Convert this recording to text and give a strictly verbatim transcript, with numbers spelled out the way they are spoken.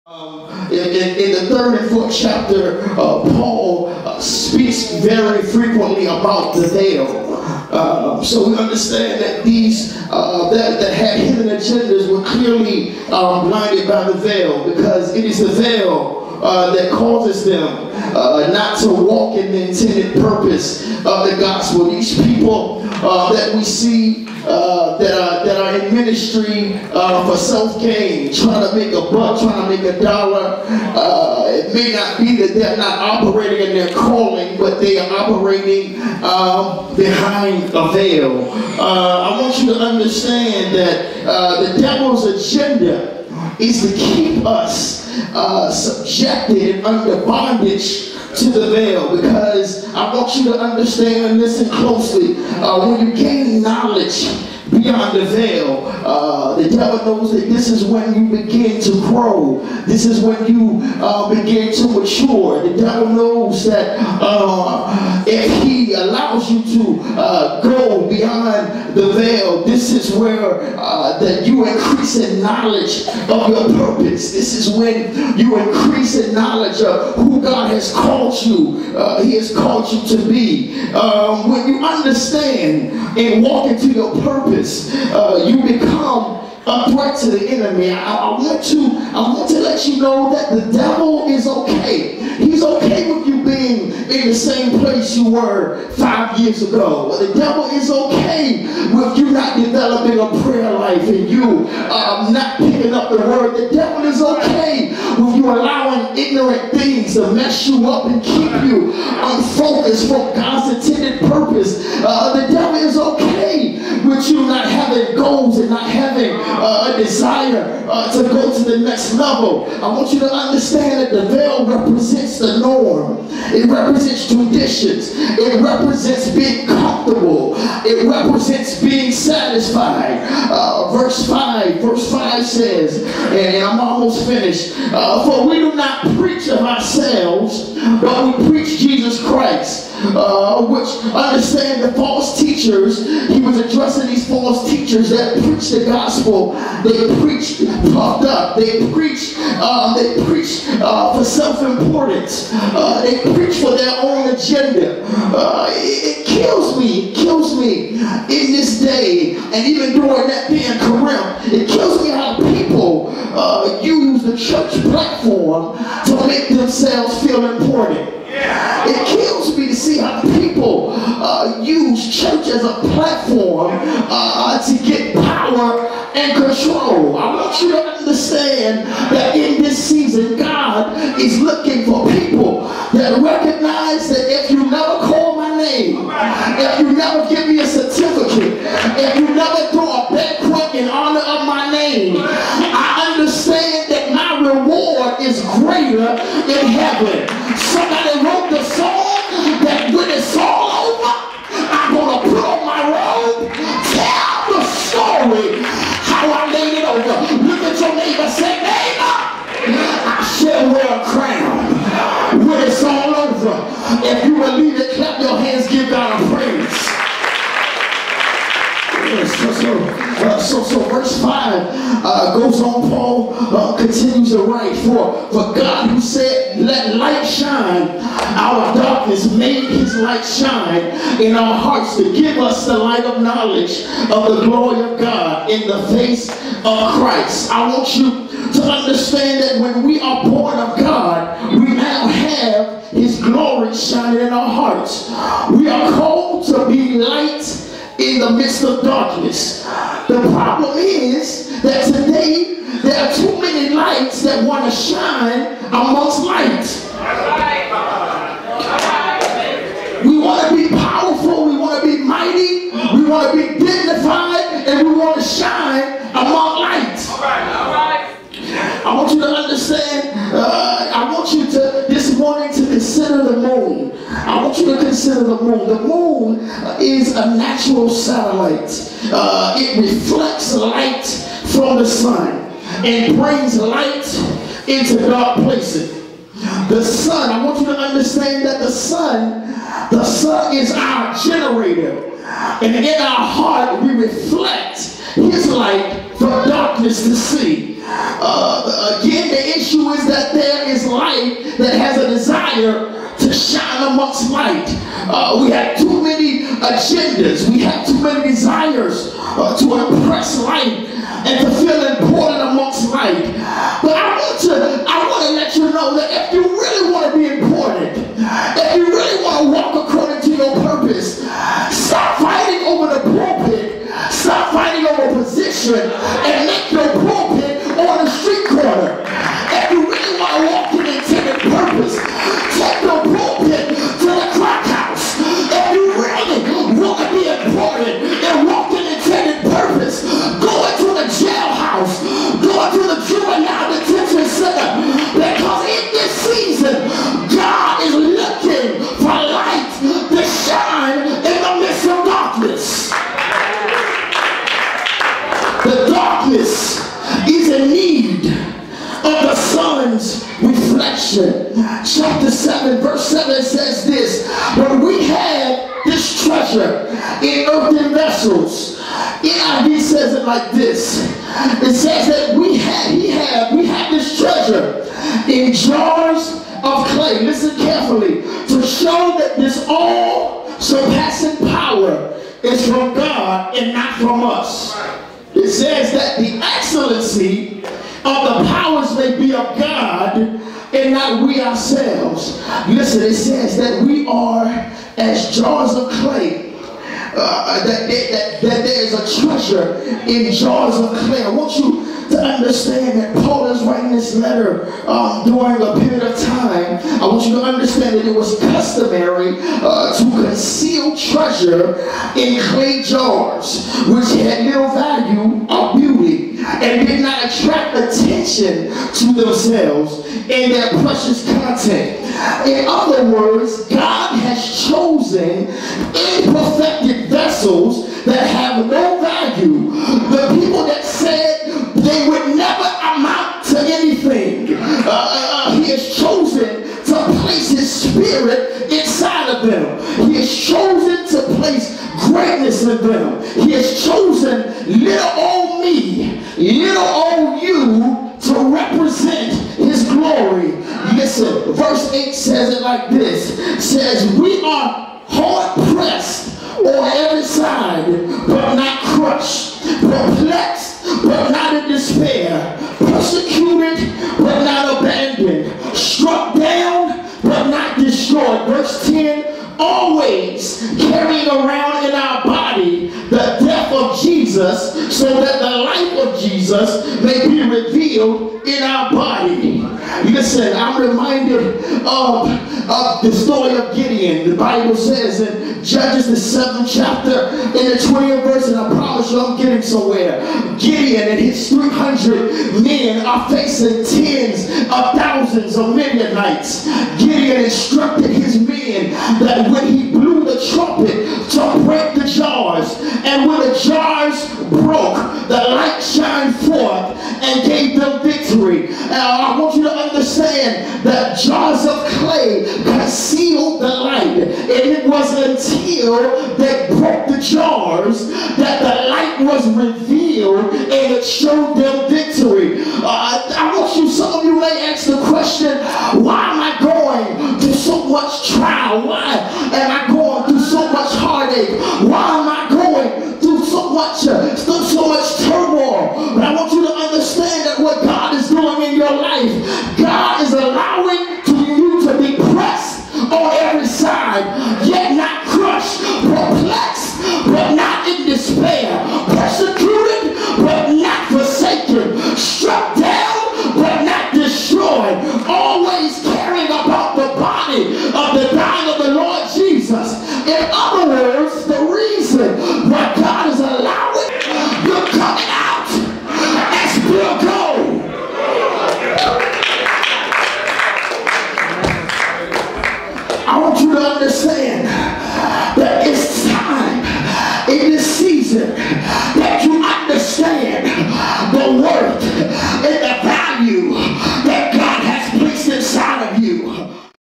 Um, in, in, in the third and fourth chapter, uh, Paul uh, speaks very frequently about the veil. Uh, so we understand that these uh, that, that had hidden agendas were clearly um, blinded by the veil, because it is the veil uh, that causes them uh, not to walk in the intended purpose of the gospel. These people uh, that we see Uh, that are that are in ministry uh, for self-gain, trying to make a buck, trying to make a dollar. Uh, it may not be that they're not operating in their calling, but they are operating um, behind a veil. Uh, I want you to understand that uh, the devil's agenda is to keep us uh, subjected and under bondage to the veil, because I want you to understand and listen closely. Uh, when you gain knowledge beyond the veil, uh, the devil knows that this is when you begin to grow. This is when you uh, begin to mature. The devil knows that uh, if he allows you to uh, go beyond the veil, this is where uh, that you increase in knowledge of your purpose. This is when you increase in knowledge of who God has called you. Uh, he has called you to be. Um, when you understand and walk into your purpose, Uh, you become a threat to the enemy. I, I want to I want to let you know that the devil is okay. He's okay with you being in the same place you were five years ago. The devil is okay with you not developing a prayer life and you um, not picking up the word. The devil is okay with you allowing ignorant things to mess you up and keep you unfocused from God's intended purpose. Uh, the devil is okay with you not having goals and not having uh, a desire uh, to go to the next level. I want you to understand that the veil represents the norm. It represents traditions. It represents being comfortable. It represents being satisfied. Uh, verse five, verse five says, and I'm almost finished, uh, for we do not preach of ourselves, but we preach Jesus Christ, uh, which understand the false teachers. He was addressing these false teachers that preach the gospel. They preach puffed up. They preach, uh, they preach uh, for self-importance. Uh, they preach for their own agenda. Uh, it, it kills me. It kills me in this day, and even during that day in Corinth, it kills me how people uh, use the church platform to make themselves feel important. It kills me to see how people uh, use church as a platform uh, to get power and control. I want you to understand that in this season, God is looking for people that recognize that if you never call my name, if you never give me a certificate, if you never throw a banquet in honor of my name, I understand that my reward is greater in heaven. Somebody wrote the song that when it's all over, I'm going to put on my robe, tell the story how I laid it over. Look at your neighbor, say, neighbor, I shall wear a crown when it's all over. If you believe it, clap your hands, give God a praise. So, so, uh, so, so verse five uh, goes on. Paul uh, continues to write, for, for God who said, let light shine out of darkness, made his light shine in our hearts to give us the light of knowledge of the glory of God in the face of Christ. I want you to understand that when we are born of God, we now have his glory shining in our hearts. We are called to be light in the midst of darkness. The problem is that today there are too many lights that want to shine amongst light. We want to be powerful, we want to be mighty, we want to be dignified, and we want to shine among light. I want you to understand, uh, I want you to, this morning, to consider the moon. I want you to consider the moon. The moon is a natural satellite. Uh, it reflects light from the sun and brings light into dark places. The sun, I want you to understand that the sun, the sun is our generator. And in our heart, we reflect his light for darkness to see. Uh, again, the issue is that there is light that has a desire to shine amongst light. Uh, we have too many agendas. We have too many desires uh, to impress light and to feel important amongst light. But I want to, I want to let you know that if you really want to be important, if you really want to walk according to your purpose, stop fighting over the pulpit, stop fighting over position, and make your pulpit on the street corner. If you really want to walk in intended purpose, take your pulpit to the crack house. If you really want to be important and walk in intended purpose, go into the jailhouse, go into the juvenile detention center, because in this season, God is looking for light to shine in the midst of darkness. The darkness is in need of the sun's reflection. Chapter seven, verse seven says this: "But we have this treasure in earthen vessels." N I V says it like this. It says that we have, he have, we have this treasure in jars of clay. Listen carefully, to show that this all surpassing power is from God and not from us. It says that the excellency of the powers may be of God and not we ourselves. Listen, it says that we are as jars of clay. Uh, that, that, that there is a treasure in jars of clay. I want you to understand that Paul is writing this letter um, during a period of time. I want you to understand that it was customary uh, to conceal treasure in clay jars, which had little value or beauty and did not attract attention to themselves in their precious content. In other words, God has chosen imperfected vessels that have no value. The people that said they would never amount to anything. Uh, uh, he has chosen to place his spirit inside of them. He has chosen to place greatness in them. He has chosen little old me, little old you to represent his glory. Listen, verse eight says it like this. It says, "We are hard pressed on every side, but not crushed, perplexed, but not in despair, persecuted, but not abandoned, struck down, but not destroyed." Verse ten, "Always carrying around in our body the death of Jesus, so that the life of Jesus may be revealed in our body." Listen, I'm reminded of, of the story of Gideon. The Bible says in Judges, the seventh chapter, in the twentieth verse, and I promise you I'm getting somewhere, Gideon and his three hundred men are facing tens of thousands of Midianites. Gideon instructed his men that when he blew the trumpet to break the jars, and when the jars broke, the light shined forth and gave them victory. Now I want you to understand that jars of clay concealed the light, and it was until they broke the jars that the light was revealed and it showed them victory. Uh, I want you, some of you may ask the question, why am I going through so much trial? Why am I going through so much heartache? Why am I going through so much uh,